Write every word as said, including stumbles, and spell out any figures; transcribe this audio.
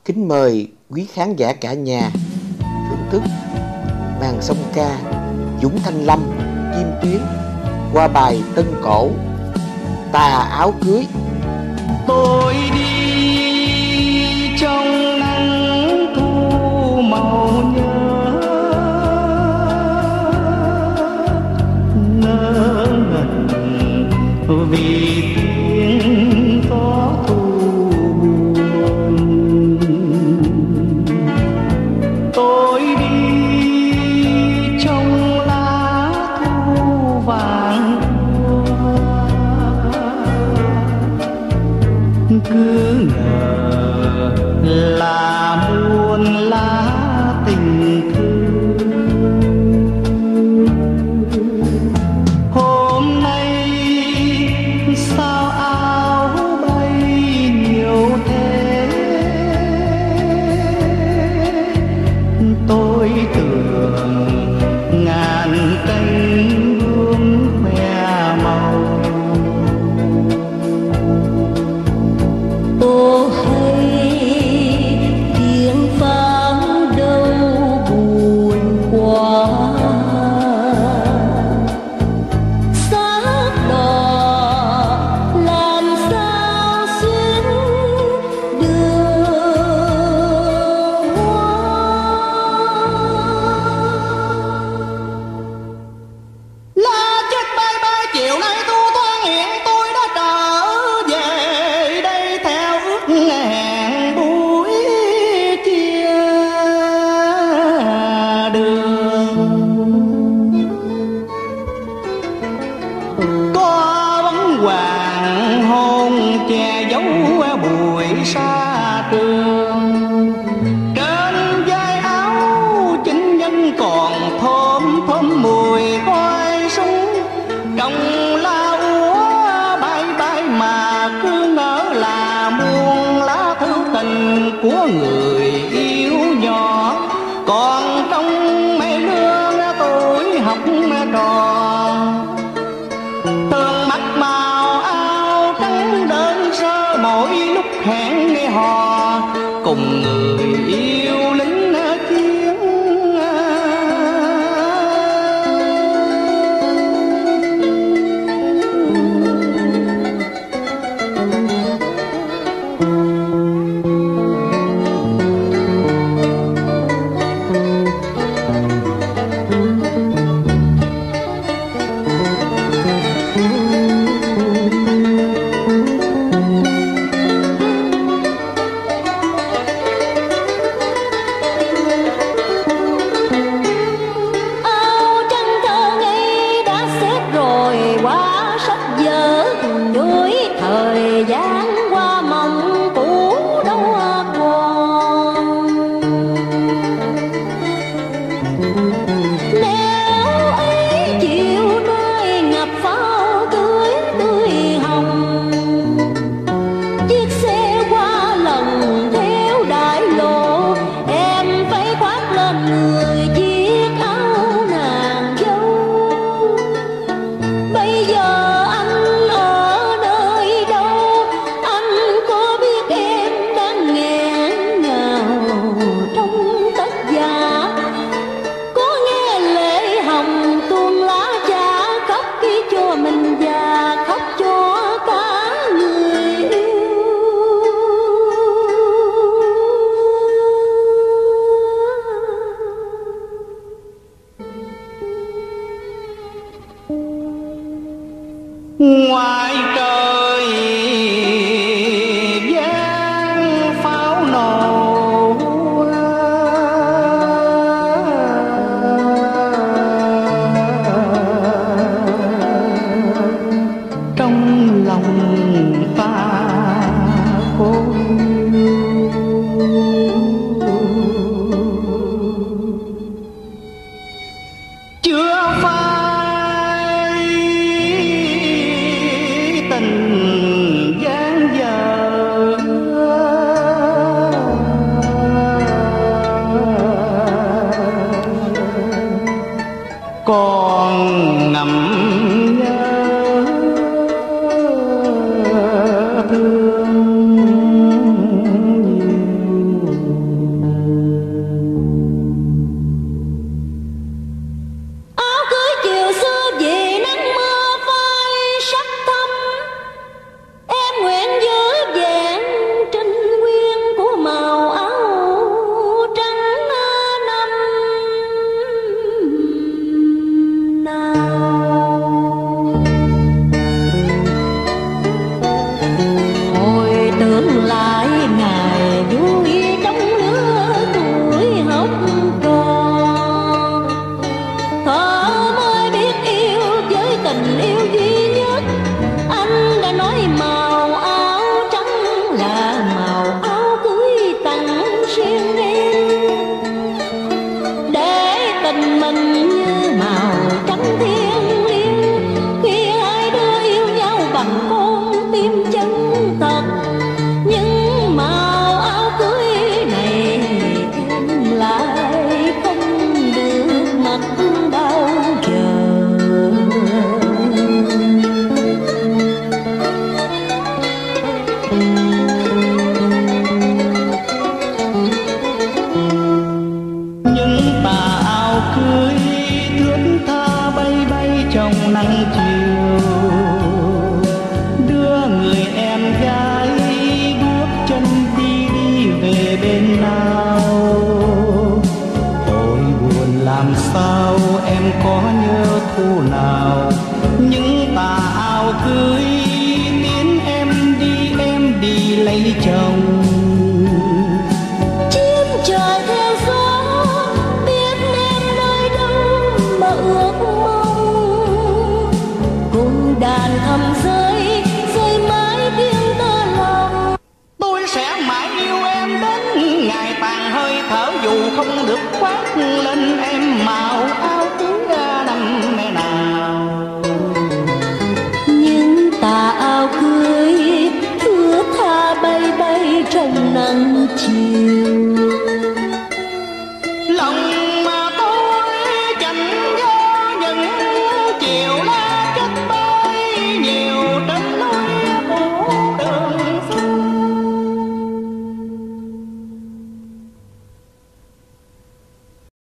kính mời quý khán giả cả nhà thưởng thức màn song ca Dũng Thanh Lâm, Kim Tuyến qua bài tân cổ Tà Áo Cưới. Tôi đi trong nắng thu màu nhớ, ngỡ ngẩn vì tiếng gió thu buồn. Tôi đi trong lá thu vàng cứ ngờ là muôn lá tình thương. Hôm nay sao áo bay nhiều thế, tôi tưởng ngàn cánh bướm khoe màu. Ô hay tiếng pháo đâu buồn quá, sắc đỏ làm sao xuyến đường hoa. Lá chết bay bay chiều nay thu thoáng hiện, tôi đã trở về đây theo ước hẹn buổi chia đường. Có bóng hoàng hôn che giấu bụi xa trường, trên vai áo chính nhân còn thơm thơm mùi khói súng. Trong lá úa bay bay mà cứ ngỡ là muôn lá thư tình của người yêu nhỏ. Còn trong mấy lương tuổi học trò, tương mắt màu áo trắng đơn sơ mỗi lúc hẹn nghe hò cùng người yêu lính chiến. Áo trắng thơ ngây đã xếp rồi qua sách vở, chuỗi thời gian qua mộng cũ đâu còn. Nếu ấy chiều nay ngập pháo tươi tươi hồng, chiếc xe qua lần theo đại lộ, em phải khoác lên người chiếc áo nàng dâu. Bây giờ anh ở nơi đâu, anh có biết em đang nghẹn ngào trong tất dạ. Có nghe lệ hồng tuôn lá cha khóc khi cho mình già, khóc cho cả người yêu. Ngoài trời giáng pháo nổ, trong lòng ta khôn. Chưa phai áo cưới tiến em đi, em đi lấy chồng. Chim trời theo gió biết em nơi đâu mà ước mong, cùng đàn thầm rơi rơi mãi tiếng tơ lòng. Tôi sẽ mãi yêu em đến ngày tàn hơi thở, dù không được khoác lên em mà